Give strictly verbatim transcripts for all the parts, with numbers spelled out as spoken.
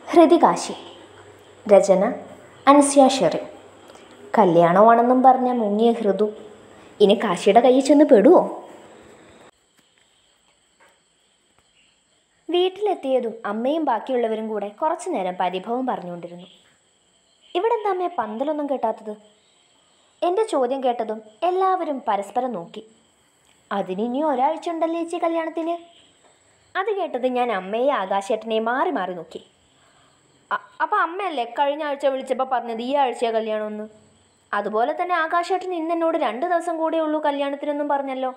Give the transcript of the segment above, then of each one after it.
ഹൃതികാശി. രചന അൻസ്യ Sherry. കല്യാണമാണെന്നും പറഞ്ഞ മുങ്ങിയ ഹൃദു ഇനി കാശിയുടെ കയ്യിൽ ചെന്ന് പെടുവോ? വീട്ടിലെത്തിയതും അമ്മയും ബാക്കിയുള്ളവരും കൂടെ കുറച്ചു നേരം പരിഭവം പറഞ്ഞുകൊണ്ടിരുന്നു. ഇവിടെന്താ അമ്മയെ പന്തലൊന്നും കെട്ടാത്തത്? എൻ്റെ ചോദ്യം കേട്ടതും എല്ലാവരും പരസ്പരം നോക്കി. അതിനിനി ഒരാഴ്ച ഉണ്ടല്ലേ ചേച്ചി കല്യാണത്തിന്. അത് കേട്ടത് ഞാൻ അമ്മയെ ആകാശേട്ടനെ മാറി മാറി നോക്കി. അപ്പം അമ്മയല്ലേ കഴിഞ്ഞ ആഴ്ച വിളിച്ചപ്പോൾ പറഞ്ഞത് ഈ ആഴ്ച കല്യാണമെന്ന്? അതുപോലെ തന്നെ ആകാശേട്ടൻ ഇന്ന് എന്നോട് രണ്ട് ദിവസം കൂടെ ഉള്ളൂ കല്യാണത്തിനെന്നും പറഞ്ഞല്ലോ.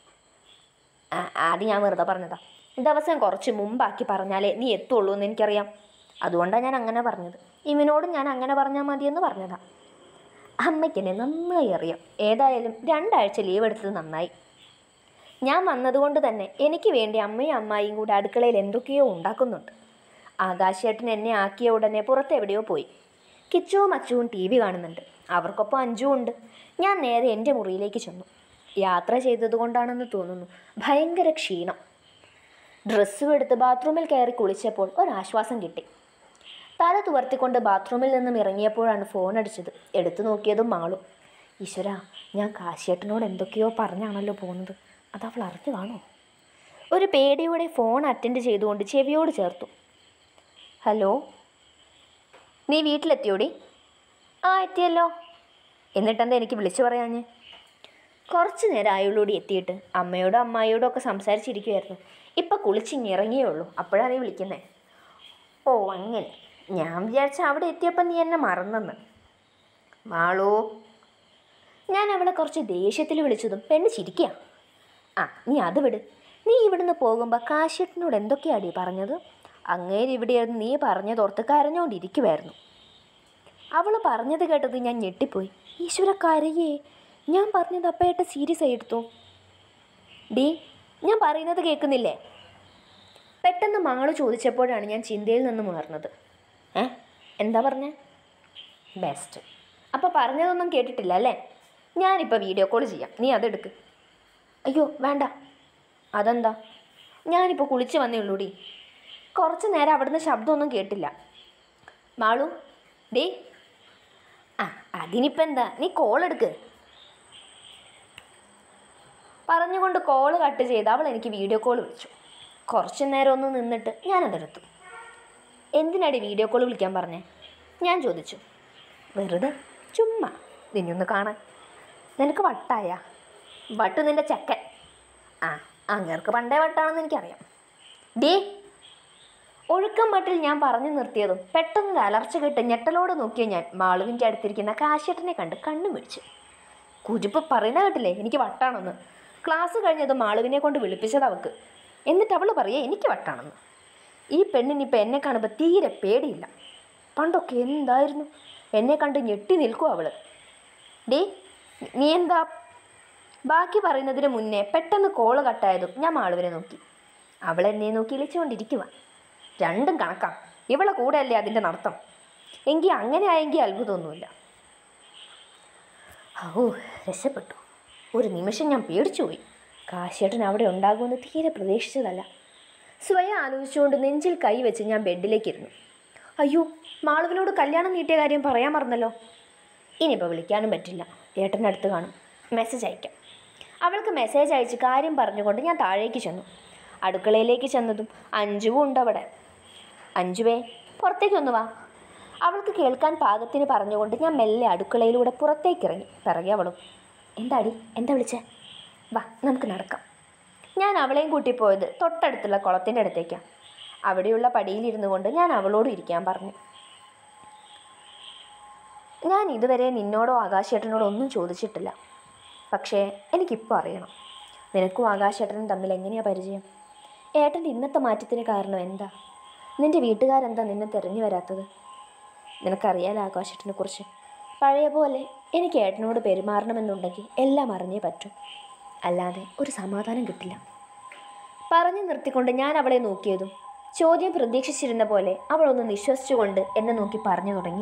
അത് ഞാൻ വെറുതെ പറഞ്ഞതാ. ദിവസം കുറച്ച് മുമ്പാക്കി പറഞ്ഞാലേ നീ എത്തുള്ളൂ എന്ന് എനിക്കറിയാം. അതുകൊണ്ടാണ് ഞാൻ അങ്ങനെ പറഞ്ഞത്. ഇവനോടും ഞാൻ അങ്ങനെ പറഞ്ഞാൽ മതിയെന്ന് പറഞ്ഞതാ. അമ്മയ്ക്കെന്നെ നന്നായി അറിയാം. ഏതായാലും രണ്ടാഴ്ച ലീവ് എടുത്തത് നന്നായി. ഞാൻ വന്നതുകൊണ്ട് തന്നെ എനിക്ക് വേണ്ടി അമ്മയും അമ്മായിയും കൂടെ അടുക്കളയിൽ എന്തൊക്കെയോ ഉണ്ടാക്കുന്നുണ്ട്. ആകാശേട്ടൻ എന്നെ ആക്കിയ ഉടനെ പുറത്തെവിടെയോ പോയി. കിച്ചുവും അച്ചുവും ടി വി കാണുന്നുണ്ട്. അവർക്കൊപ്പം അഞ്ചുവും ഉണ്ട്. ഞാൻ നേരെ എൻ്റെ മുറിയിലേക്ക് ചെന്നു. യാത്ര ചെയ്തതുകൊണ്ടാണെന്ന് തോന്നുന്നു ഭയങ്കര ക്ഷീണം. ഡ്രസ്സും എടുത്ത് ബാത്റൂമിൽ കയറി കുളിച്ചപ്പോൾ ഒരാശ്വാസം കിട്ടി. തല തുവർത്തിക്കൊണ്ട് ബാത്റൂമിൽ നിന്നും ഇറങ്ങിയപ്പോഴാണ് ഫോൺ അടിച്ചത്. എടുത്തു നോക്കിയതും മാളും. ഈശ്വരാ, ഞാൻ കാശിയേട്ടനോട് എന്തൊക്കെയോ പറഞ്ഞാണല്ലോ പോകുന്നത്. അതവൾ അറിഞ്ഞു കാണോ? ഒരു പേടിയോടെ ഫോൺ അറ്റൻഡ് ചെയ്തുകൊണ്ട് ചെവിയോട് ചേർത്തു. ഹലോ, നീ വീട്ടിലെത്തിയോടി? ആ എത്തിയല്ലോ. എന്നിട്ടെന്താ എനിക്ക് വിളിച്ചു പറയാഞ്ഞേ? കുറച്ച് നേരം ആയുള്ളൂടി എത്തിയിട്ട്. അമ്മയോടും അമ്മായിയോടും ഒക്കെ സംസാരിച്ചിരിക്കുമായിരുന്നു. ഇപ്പം കുളിച്ചിങ്ങിറങ്ങിയേ ഉള്ളൂ. അപ്പോഴാണ് നീ വിളിക്കുന്നത്. ഓ അങ്ങനെ. ഞാൻ വിചാരിച്ച അവിടെ എത്തിയപ്പോൾ നീ എന്നെ മറന്നെന്ന്. മാളൂ. ഞാൻ അവളെ കുറച്ച് ദേഷ്യത്തിൽ വിളിച്ചതും പെണ്ണ് ചിരിക്കുക. ആ നീ അത് വിട്. നീ ഇവിടുന്ന് പോകുമ്പോൾ കാശിയേട്ടനോട് എന്തൊക്കെയാടി പറഞ്ഞത്? അങ്ങേര് ഇവിടെയായിരുന്നു നീ പറഞ്ഞതോർത്ത് കരഞ്ഞുകൊണ്ടിരിക്കുമായിരുന്നു. അവൾ പറഞ്ഞത് കേട്ടത് ഞാൻ ഞെട്ടിപ്പോയി. ഈശ്വര, കരയേ? ഞാൻ പറഞ്ഞത് അപ്പേട്ട സീരിയസ് ആയി എടുത്തു. ഡീ, ഞാൻ പറയുന്നത് കേൾക്കുന്നില്ലേ? പെട്ടെന്ന് മാള് ചോദിച്ചപ്പോഴാണ് ഞാൻ ചിന്തയിൽ നിന്നും ഉണർന്നത്. ഏ എന്താ പറഞ്ഞേ? ബെസ്റ്റ്. അപ്പോൾ പറഞ്ഞതൊന്നും കേട്ടിട്ടില്ല അല്ലേ? ഞാനിപ്പോൾ വീഡിയോ കോൾ ചെയ്യാം, നീ അതെടുക്ക്. അയ്യോ വേണ്ട. അതെന്താ? ഞാനിപ്പോൾ കുളിച്ച് വന്നേ ഉള്ളൂടി. കുറച്ച് നേരം അവിടുന്ന് ശബ്ദമൊന്നും കേട്ടില്ല. മാളു ഡേ. ആ അതിനിപ്പോൾ എന്താ, നീ കോൾ എടുക്ക്. പറഞ്ഞുകൊണ്ട് കോള് കട്ട് ചെയ്ത് അവൾ എനിക്ക് വീഡിയോ കോൾ വിളിച്ചു. കുറച്ച് നേരം ഒന്ന് നിന്നിട്ട് ഞാനതെടുത്തു. എന്തിനാടി വീഡിയോ കോൾ വിളിക്കാൻ പറഞ്ഞേ? ഞാൻ ചോദിച്ചു. വെറുതെ ചുമ്മാ നിന്നൊന്ന് കാണാൻ. നിനക്ക് വട്ടായ? വട്ട് നിൻ്റെ ചെക്കൻ. ആ അങ്ങേർക്ക് പണ്ടേ വട്ടാണെന്ന് എനിക്കറിയാം. ഡേ. ഒഴുക്കം മട്ടിൽ ഞാൻ പറഞ്ഞു നിർത്തിയതും പെട്ടെന്നൊരു അലർച്ച കിട്ട് ഞെട്ടലോടെ നോക്കിയ ഞാൻ മാളുവിൻ്റെ അടുത്തിരിക്കുന്ന കാശേട്ടനെ കണ്ട് കണ്ണു പിടിച്ചു. കുരിപ്പ് പറയുന്ന കേട്ടില്ലേ എനിക്ക് വട്ടാണെന്ന്. ക്ലാസ് കഴിഞ്ഞതും മാളുവിനെ കൊണ്ട് വിളിപ്പിച്ചത് അവൾക്ക്. എന്നിട്ട് അവൾ പറയുക എനിക്ക് വട്ടാണെന്ന്. ഈ പെണ്ണിനിപ്പോൾ എന്നെ കാണുമ്പോൾ തീരെ പേടിയില്ല. പണ്ടൊക്കെ എന്തായിരുന്നു, എന്നെ കണ്ട് ഞെട്ടി നിൽക്കും അവൾ. ഡേ നീ എന്താ? ബാക്കി പറയുന്നതിന് മുന്നേ പെട്ടെന്ന് കോള് കട്ടായതും ഞാൻ മാളുവിനെ നോക്കി. അവൾ എന്നെ നോക്കി ഇളിച്ചുകൊണ്ടിരിക്കുക. രണ്ടും കണക്കാം. ഇവളെ കൂടെ അല്ലേ അതിൻ്റെ നടത്തം. എങ്കിൽ അങ്ങനെ ആയെങ്കിൽ അത്ഭുതമൊന്നുമില്ല. ഓ രക്ഷപ്പെട്ടു. ഒരു നിമിഷം ഞാൻ പേടിച്ചു പോയി. കാശേട്ടൻ അവിടെ ഉണ്ടാകുമെന്ന് തീരെ പ്രതീക്ഷിച്ചതല്ല. സ്വയം ആലോചിച്ചുകൊണ്ട് നെഞ്ചിൽ കൈ വെച്ച് ഞാൻ ബെഡിലേക്കിരുന്നു. അയ്യോ, മാളുവിനോട് കല്യാണം നീട്ടിയ കാര്യം പറയാൻ മറന്നല്ലോ. ഇനിയിപ്പോൾ വിളിക്കാനും പറ്റില്ല. ഏട്ടൻ്റെ അടുത്ത് കാണും. മെസ്സേജ് അയക്കാം. അവൾക്ക് മെസ്സേജ് അയച്ച് കാര്യം പറഞ്ഞുകൊണ്ട് ഞാൻ താഴേക്ക് ചെന്നു. അടുക്കളയിലേക്ക് ചെന്നതും അഞ്ജുവും ഉണ്ട് അവിടെ. അഞ്ജുവേ പുറത്തേക്കൊന്ന് വാ. അവൾക്ക് കേൾക്കാൻ പാകത്തിന് പറഞ്ഞുകൊണ്ട് ഞാൻ മെല്ലെ അടുക്കളയിലൂടെ പുറത്തേക്കിറങ്ങി. പിറകെ അവളും. എന്താടി, എന്താ വിളിച്ചേ? വാ നമുക്ക് നടക്കാം. ഞാൻ അവളെയും കൂട്ടിപ്പോയത് തൊട്ടടുത്തുള്ള കുളത്തിൻ്റെ അടുത്തേക്കാണ്. അവിടെയുള്ള പടിയിലിരുന്നു കൊണ്ട് ഞാൻ അവളോട് ഇരിക്കാൻ പറഞ്ഞു. ഞാൻ ഇതുവരെ നിന്നോടോ ആകാശേട്ടനോടോ ഒന്നും ചോദിച്ചിട്ടില്ല. പക്ഷേ എനിക്കിപ്പോൾ അറിയണം, നിനക്കും ആകാശേട്ടനും തമ്മിൽ എങ്ങനെയാണ് പരിചയം? ഏട്ടൻ്റെ ഇന്നത്തെ മാറ്റത്തിന് കാരണം എന്താ? നിൻ്റെ വീട്ടുകാരെന്താ നിന്നെ തിരഞ്ഞു വരാത്തത്? നിനക്കറിയാലോ ആകാശേട്ടനെ കുറിച്ച്. പഴയ പോലെ എനിക്ക് ഏട്ടനോട് പെരുമാറണമെന്നുണ്ടെങ്കിൽ എല്ലാം അറിഞ്ഞേ പറ്റൂ, അല്ലാതെ ഒരു സമാധാനം കിട്ടില്ല. പറഞ്ഞു നിർത്തിക്കൊണ്ട് ഞാൻ അവളെ നോക്കിയതും ചോദ്യം പ്രതീക്ഷിച്ചിരുന്ന പോലെ അവളൊന്ന് നിശ്വസിച്ചുകൊണ്ട് എന്നെ നോക്കി പറഞ്ഞു തുടങ്ങി.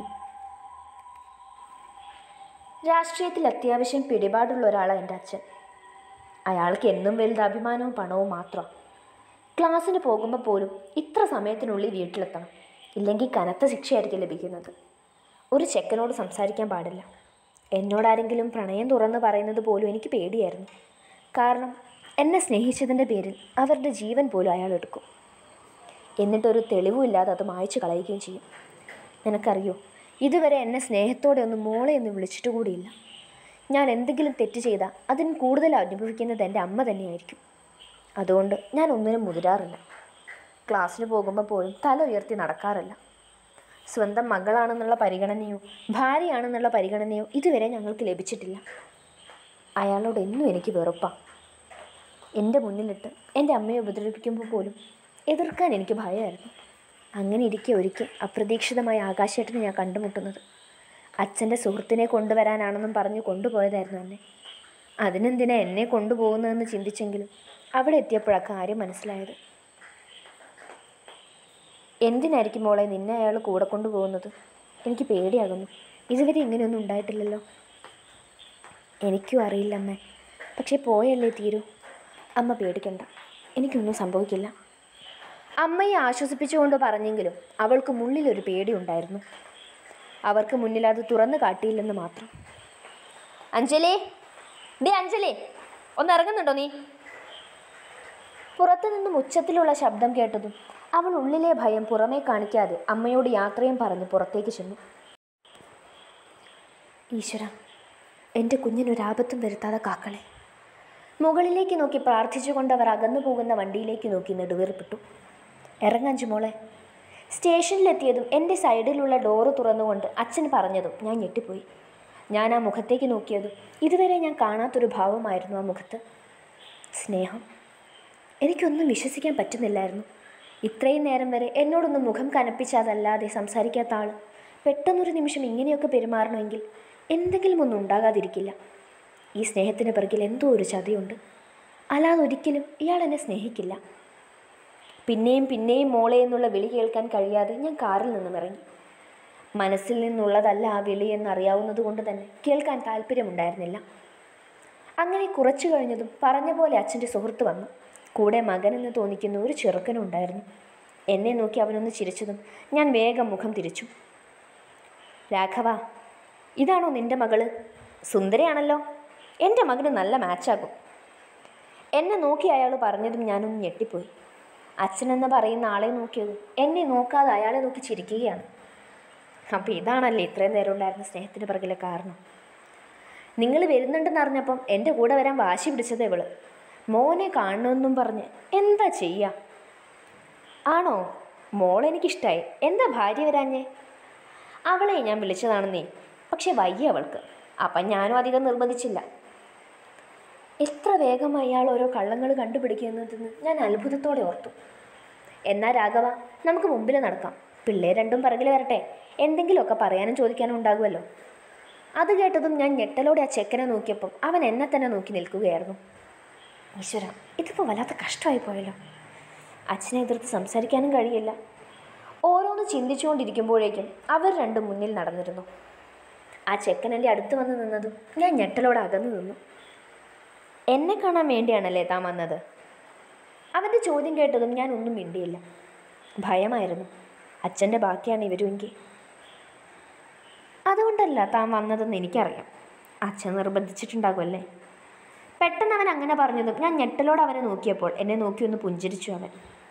രാഷ്ട്രീയത്തിൽ അത്യാവശ്യം പിടിപാടുള്ള ഒരാളാണ് എൻ്റെ അച്ഛൻ. അയാൾക്ക് എന്നും വലുത് അഭിമാനവും പണവും മാത്രമാണ്. ക്ലാസ്സിന് പോകുമ്പോൾ പോലും ഇത്ര സമയത്തിനുള്ളിൽ വീട്ടിലെത്തണം. ഇല്ലെങ്കിൽ കനത്ത ശിക്ഷയായിരിക്കും ലഭിക്കുന്നത്. ഒരു ചെക്കനോട് സംസാരിക്കാൻ പാടില്ല. എന്നോടാരെങ്കിലും പ്രണയം തുറന്ന് പറയുന്നത് പോലും എനിക്ക് പേടിയായിരുന്നു. കാരണം എന്നെ സ്നേഹിച്ചതിൻ്റെ പേരിൽ അവരുടെ ജീവൻ പോലും അയാൾ എടുക്കും. എന്നിട്ടൊരു തെളിവുമില്ലാതെ അത് മായ്ച്ചു കളയുകയും ചെയ്യും. നിനക്കറിയോ, ഇതുവരെ എന്നെ സ്നേഹത്തോടെ ഒന്ന് മോളെ എന്ന് വിളിച്ചിട്ട് കൂടിയില്ല. ഞാൻ എന്തെങ്കിലും തെറ്റ് ചെയ്താൽ അതിന് കൂടുതൽ അനുഭവിക്കുന്നത് എൻ്റെ അമ്മ തന്നെയായിരിക്കും. അതുകൊണ്ട് ഞാൻ ഒന്നിനും മുതിരാറില്ല. ക്ലാസ്സിന് പോകുമ്പോൾ പോലും തല ഉയർത്തി നടക്കാറില്ല. സ്വന്തം മകളാണെന്നുള്ള പരിഗണനയോ ഭാര്യയാണെന്നുള്ള പരിഗണനയോ ഇതുവരെ ഞങ്ങൾക്ക് ലഭിച്ചിട്ടില്ല. അയാളോട് എന്നും എനിക്ക് വെറുപ്പാണ്. എൻ്റെ മുന്നിലിട്ട് എൻ്റെ അമ്മയെ ഉപദ്രവിക്കുമ്പോൾ പോലും എതിർക്കാൻ എനിക്ക് ഭയമായിരുന്നു. അങ്ങനെ ഇരിക്കെ ഒരിക്കൽ അപ്രതീക്ഷിതമായ ആകാശേട്ടനെ ഞാൻ കണ്ടുമുട്ടുന്നത്. അച്ഛൻ്റെ സുഹൃത്തിനെ കൊണ്ടുവരാനാണെന്നും പറഞ്ഞ് കൊണ്ടുപോയതായിരുന്നു എന്നെ. അതിനെന്തിനാ എന്നെ കൊണ്ടുപോകുന്നതെന്ന് ചിന്തിച്ചെങ്കിലും അവിടെ എത്തിയപ്പോഴാണ് കാര്യം മനസ്സിലായത്. എന്തിനായിരിക്കും മോളെ നിന്നെ അയാൾ കൂടെ കൊണ്ടുപോകുന്നത്? എനിക്ക് പേടിയാകുന്നു. ഇതുവരെ ഇങ്ങനെയൊന്നും ഉണ്ടായിട്ടില്ലല്ലോ. എനിക്കും അറിയില്ല അമ്മേ, പക്ഷേ പോയല്ലേ തീരൂ. അമ്മ പേടിക്കണ്ട, എനിക്കൊന്നും സംഭവിക്കില്ല. അമ്മയെ ആശ്വസിപ്പിച്ചുകൊണ്ട് പറഞ്ഞെങ്കിലും അവൾക്ക് മുള്ളിലൊരു പേടിയുണ്ടായിരുന്നു. അവർക്ക് മുന്നിൽ അത് തുറന്നു കാട്ടിയില്ലെന്ന് മാത്രം. അഞ്ജലി, ഡേ അഞ്ജലി, ഒന്ന് ഇറങ്ങുന്നുണ്ടോ നീ? പുറത്തു നിന്നും ഉച്ചത്തിലുള്ള ശബ്ദം കേട്ടതും അവൾ ഉള്ളിലെ ഭയം പുറമേ കാണിക്കാതെ അമ്മയോട് യാത്രയും പറഞ്ഞ് പുറത്തേക്ക് ചെന്നു. ഈശ്വര, എൻ്റെ കുഞ്ഞിനൊരാപത്തും വരുത്താതെ കാക്കണേ. മുകളിലേക്ക് നോക്കി പ്രാർത്ഥിച്ചുകൊണ്ട് അവർ അകന്നു പോകുന്ന വണ്ടിയിലേക്ക് നോക്കി നെടുവേർപ്പെട്ടു. ഇറങ്ങഞ്ചു മോളെ. സ്റ്റേഷനിലെത്തിയതും എൻ്റെ സൈഡിലുള്ള ഡോറ് തുറന്നുകൊണ്ട് അച്ഛൻ പറഞ്ഞതും ഞാൻ ഞെട്ടിപ്പോയി. ഞാൻ ആ മുഖത്തേക്ക് നോക്കിയതും ഇതുവരെ ഞാൻ കാണാത്തൊരു ഭാവമായിരുന്നു ആ മുഖത്ത്. സ്നേഹം. എനിക്കൊന്നും വിശ്വസിക്കാൻ പറ്റുന്നില്ലായിരുന്നു. ഇത്രയും നേരം വരെ എന്നോടൊന്ന് മുഖം കനപ്പിച്ചതല്ലാതെ സംസാരിക്കാത്ത ആൾ പെട്ടെന്നൊരു നിമിഷം ഇങ്ങനെയൊക്കെ പെരുമാറണമെങ്കിൽ എന്തെങ്കിലും ഒന്നും ഉണ്ടാകാതിരിക്കില്ല. ഈ സ്നേഹത്തിന് പിറകിൽ എന്തോ ഒരു ചതിയുണ്ട്. അല്ലാതെ ഒരിക്കലും ഇയാൾ എന്നെ സ്നേഹിക്കില്ല. പിന്നെയും പിന്നെയും മോളെ എന്നുള്ള വിളി കേൾക്കാൻ കഴിയാതെ ഞാൻ കാറിൽ നിന്നും ഇറങ്ങി. മനസ്സിൽ നിന്നുള്ളതല്ല ആ വിളി എന്നറിയാവുന്നത് കൊണ്ട് തന്നെ കേൾക്കാൻ താല്പര്യമുണ്ടായിരുന്നില്ല. അങ്ങനെ കുറച്ചു കഴിഞ്ഞതും പറഞ്ഞ പോലെ അച്ഛൻ്റെ സുഹൃത്ത് വന്നു. കൂടെ മകനെന്ന് തോന്നിക്കുന്ന ഒരു ചെറുക്കനും ഉണ്ടായിരുന്നു. എന്നെ നോക്കി അവനൊന്ന് ചിരിച്ചതും ഞാൻ വേഗം മുഖം തിരിച്ചു. രാഘവ, ഇതാണോ നിൻ്റെ മകള്? സുന്ദരിയാണല്ലോ. എൻ്റെ മകന് നല്ല മാച്ചാകും. എന്നെ നോക്കി അയാൾ പറഞ്ഞതും ഞാനൊന്ന് ഞെട്ടിപ്പോയി. അച്ഛനെന്ന് പറയുന്ന ആളെ നോക്കിയതും എന്നെ നോക്കാതെ അയാളെ നോക്കി ചിരിക്കുകയാണ്. അപ്പോൾ ഇതാണല്ലേ ഇത്രയും നേരം ഉണ്ടായിരുന്ന സ്നേഹത്തിന് പിറകിലെ കാരണം. നിങ്ങൾ വരുന്നുണ്ടെന്ന് അറിഞ്ഞപ്പം എൻ്റെ കൂടെ വരാൻ വാശി പിടിച്ചത് ഇവള്. മോനെ കാണണമെന്നും പറഞ്ഞ് എന്താ ചെയ്യുക? ആണോ? മോളെനിക്കിഷ്ടമായി. എന്താ ഭാര്യ വരാഞ്ഞേ? അവളെ ഞാൻ വിളിച്ചതാണെന്നേ, പക്ഷെ വയ്യ അവൾക്ക്. അപ്പം ഞാനും അധികം നിർബന്ധിച്ചില്ല. എത്ര വേഗമായി അയാൾ ഓരോ കള്ളങ്ങൾ കണ്ടുപിടിക്കുന്നതെന്ന് ഞാൻ അത്ഭുതത്തോടെ ഓർത്തു. എന്നാൽ രാഘവ, നമുക്ക് മുമ്പിൽ നടക്കാം. പിള്ളേർ രണ്ടും പിറകിൽ വരട്ടെ. എന്തെങ്കിലുമൊക്കെ പറയാനും ചോദിക്കാനും ഉണ്ടാകുമല്ലോ. അത് കേട്ടതും ഞാൻ ഞെട്ടലോടെ ആ ചെക്കനെ നോക്കിയപ്പം അവൻ എന്നെ തന്നെ നോക്കി നിൽക്കുകയായിരുന്നു. ഈശ്വര, ഇതിപ്പോൾ വല്ലാത്ത കഷ്ടമായി പോയല്ലോ. അച്ഛനെ എതിർത്ത് സംസാരിക്കാനും കഴിയില്ല. ഓരോന്ന് ചിന്തിച്ചുകൊണ്ടിരിക്കുമ്പോഴേക്കും അവർ രണ്ടും മുന്നിൽ നടന്നിരുന്നു. ആ ചെക്കൻ എൻ്റെ അടുത്ത് വന്ന് നിന്നതും ഞാൻ ഞെട്ടലോടെ അകന്നു നിന്നു. എന്നെ കാണാൻ വേണ്ടിയാണല്ലേ താൻ വന്നത്? അവൻ്റെ ചോദ്യം കേട്ടതും ഞാൻ ഒന്നും മിണ്ടിയില്ല. ഭയമായിരുന്നു. അച്ഛൻ്റെ ബാക്കിയാണ് ഇവരുമെങ്കിൽ. അതുകൊണ്ടല്ല താൻ വന്നതെന്ന് എനിക്കറിയാം. അച്ഛൻ നിർബന്ധിച്ചിട്ടുണ്ടാകുമല്ലേ? പെട്ടെന്ന് അവൻ അങ്ങനെ പറഞ്ഞതും ഞാൻ ഞെട്ടലോടെ അവനെ നോക്കിയപ്പോൾ എന്നെ നോക്കി ഒന്ന് പുഞ്ചിരിച്ചു അവൻ.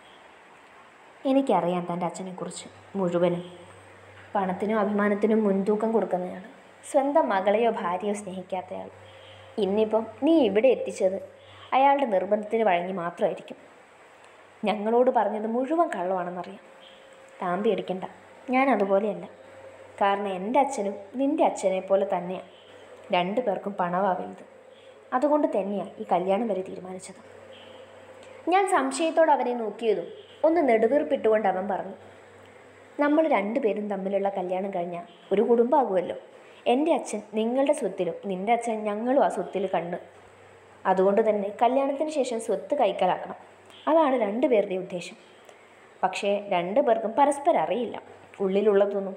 എനിക്കറിയാം തൻ്റെ അച്ഛനെക്കുറിച്ച് മുഴുവനും. പണത്തിനും അഭിമാനത്തിനും മുൻതൂക്കം കൊടുക്കുന്നയാൾ, സ്വന്തം മകളെയോ ഭാര്യയോ സ്നേഹിക്കാത്തയാൾ. ഇന്നിപ്പം നീ ഇവിടെ എത്തിച്ചത് അയാളുടെ നിർബന്ധത്തിന് വഴങ്ങി മാത്രമായിരിക്കും. ഞങ്ങളോട് പറഞ്ഞത് മുഴുവൻ കള്ളമാണെന്നറിയാം. താൻ പേടിക്കണ്ട, ഞാൻ അതുപോലെയല്ല. കാരണം എൻ്റെ അച്ഛനും നിൻ്റെ അച്ഛനെ പോലെ തന്നെയാണ്. രണ്ടു പേർക്കും പണമാവരുത്. അതുകൊണ്ട് തന്നെയാണ് ഈ കല്യാണം വരെ തീരുമാനിച്ചത്. ഞാൻ സംശയത്തോടെ അവനെ നോക്കിയതും ഒന്ന് നെടുവീർപ്പിട്ടുകൊണ്ട് അവൻ പറഞ്ഞു, നമ്മൾ രണ്ടുപേരും തമ്മിലുള്ള കല്യാണം കഴിഞ്ഞാൽ ഒരു കുടുംബമാകുമല്ലോ. എൻ്റെ അച്ഛൻ നിങ്ങളുടെ സ്വത്തിലും നിൻ്റെ അച്ഛൻ ഞങ്ങളും ആ സ്വത്തിൽ കണ്ണ്. അതുകൊണ്ട് തന്നെ കല്യാണത്തിന് ശേഷം സ്വത്ത് കൈക്കലാക്കണം. അതാണ് രണ്ടു പേരുടെ ഉദ്ദേശം. പക്ഷേ രണ്ടു പേർക്കും പരസ്പരം അറിയില്ല ഉള്ളിലുള്ളതൊന്നും.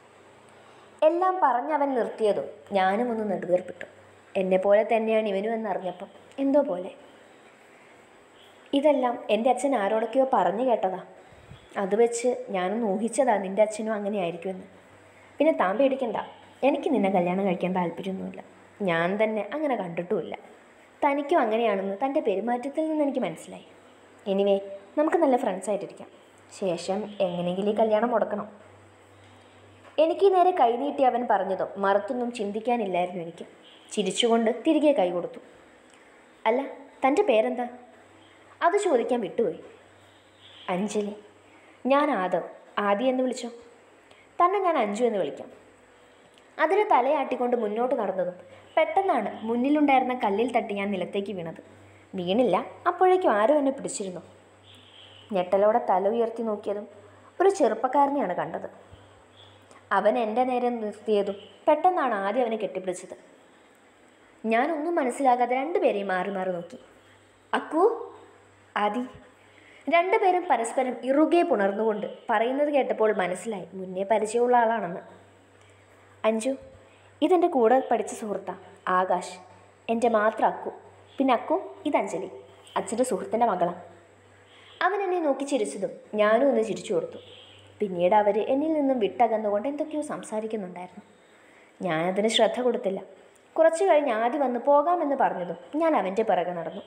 എല്ലാം പറഞ്ഞവൻ നിർത്തിയതും ഞാനും ഒന്ന് നെടുവീർപ്പിട്ടു. എന്നെപ്പോലെ തന്നെയാണ് ഇവനും എന്നറിഞ്ഞപ്പം എന്തോ പോലെ. ഇതെല്ലാം എൻ്റെ അച്ഛൻ ആരോടൊക്കെയോ പറഞ്ഞു കേട്ടതാ. അത് വെച്ച് ഞാനൊന്ന് ഊഹിച്ചതാ നിൻ്റെ അച്ഛനും അങ്ങനെ ആയിരിക്കുമെന്ന്. പിന്നെ താൻ പേടിക്കണ്ട, എനിക്ക് നിന്നെ കല്യാണം കഴിക്കാൻ താല്പര്യമൊന്നുമില്ല. ഞാൻ തന്നെ അങ്ങനെ കണ്ടിട്ടുമില്ല. തനിക്കും അങ്ങനെയാണെന്ന് തൻ്റെ പെരുമാറ്റത്തിൽ നിന്ന് എനിക്ക് മനസ്സിലായി. എനിവേ, നമുക്ക് നല്ല ഫ്രണ്ട്സായിട്ടിരിക്കാം. ശേഷം എങ്ങനെയെങ്കിലും ഈ കല്യാണം മുടക്കണം. എനിക്ക് നേരെ കൈനീട്ടി അവൻ പറഞ്ഞതോ മറുത്തൊന്നും ചിന്തിക്കാനില്ലായിരുന്നു എനിക്ക്. ചിരിച്ചുകൊണ്ട് തിരികെ കൈ കൊടുത്തു. അല്ല, തൻ്റെ പേരെന്താ? അത് ചോദിക്കാൻ വിട്ടുപോയി. അഞ്ജലി. ഞാൻ ആദവ്. ആദി എന്ന് വിളിച്ചോ. തന്നെ ഞാൻ അഞ്ജു എന്ന് വിളിക്കാം. അതിന് തലയാട്ടിക്കൊണ്ട് മുന്നോട്ട് നടന്നതും പെട്ടെന്നാണ് മുന്നിലുണ്ടായിരുന്ന കല്ലിൽ തട്ടി ഞാൻ നിലത്തേക്ക് വീണത്. വീണില്ല, അപ്പോഴേക്കും ആരോ എന്നെ പിടിച്ചിരുന്നു. ഞെട്ടലോടെ തല ഉയർത്തി നോക്കിയതും ഒരു ചെറുപ്പക്കാരനെയാണ് കണ്ടത്. അവൻ എൻ്റെ നേരെ നിർത്തിയതും പെട്ടെന്നാണ് ആദ്യം അവനെ കെട്ടിപ്പിടിച്ചത്. ഞാനൊന്നും മനസ്സിലാകാതെ രണ്ടുപേരെയും മാറി മാറി നോക്കി. അക്കു, ആദി. രണ്ടുപേരും പരസ്പരം ഇറുകെ പുണർന്നുകൊണ്ട് പറയുന്നത് കേട്ടപ്പോൾ മനസ്സിലായി മുന്നേ പരിചയമുള്ള ആളാണെന്ന്. അഞ്ജു, ഇതെൻ്റെ കൂടെ പഠിച്ച സുഹൃത്താ ആകാശ്. എൻ്റെ മാത്രം അക്കു. പിന്നെ അക്കു, ഇത് അഞ്ജലി, അച്ഛൻ്റെ സുഹൃത്തിൻ്റെ മകളാണ്. അവൻ എന്നെ നോക്കി ചിരിച്ചതും ഞാനും ഒന്ന് ചിരിച്ചു കൊടുത്തു. പിന്നീട് അവർ എന്നിൽ നിന്നും വിട്ടകന്നുകൊണ്ട് എന്തൊക്കെയോ സംസാരിക്കുന്നുണ്ടായിരുന്നു. ഞാനതിന് ശ്രദ്ധ കൊടുത്തില്ല. കുറച്ചു കഴിഞ്ഞ് ആദ്യം വന്ന് പോകാമെന്ന് പറഞ്ഞതും ഞാൻ അവൻ്റെ പിറകെ നടന്നു.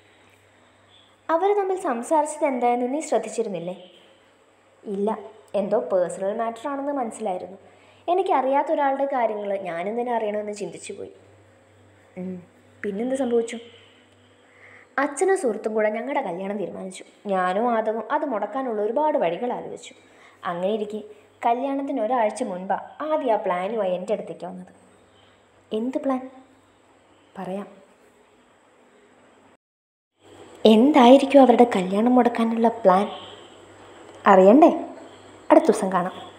അവർ തമ്മിൽ സംസാരിച്ചത് എന്തായെന്ന് നീ ശ്രദ്ധിച്ചിരുന്നില്ലേ? ഇല്ല, എന്തോ പേഴ്സണൽ മാറ്റർ ആണെന്ന് മനസ്സിലായിരുന്നു. എനിക്കറിയാത്ത ഒരാളുടെ കാര്യങ്ങൾ ഞാനെന്തിനെ അറിയണമെന്ന് ചിന്തിച്ചു പോയി. പിന്നെന്ത് സംഭവിച്ചു? അച്ഛനും സുഹൃത്തും കൂടെ ഞങ്ങളുടെ കല്യാണം തീരുമാനിച്ചു. ഞാനും ആദവും അത് മുടക്കാനുള്ള ഒരുപാട് വഴികൾ ആലോചിച്ചു. അങ്ങനെ ഇരിക്കെ കല്യാണത്തിന് ഒരാഴ്ച മുൻപാണ് ആദ്യം ആ പ്ലാനുമായി എൻ്റെ അടുത്തേക്ക് വന്നത്. എന്ത് പ്ലാൻ? പറയാം. എന്തായിരിക്കും അവരുടെ കല്യാണം മുടക്കാനുള്ള പ്ലാൻ? അറിയണ്ടേ? അടുത്ത ദിവസം കാണാം.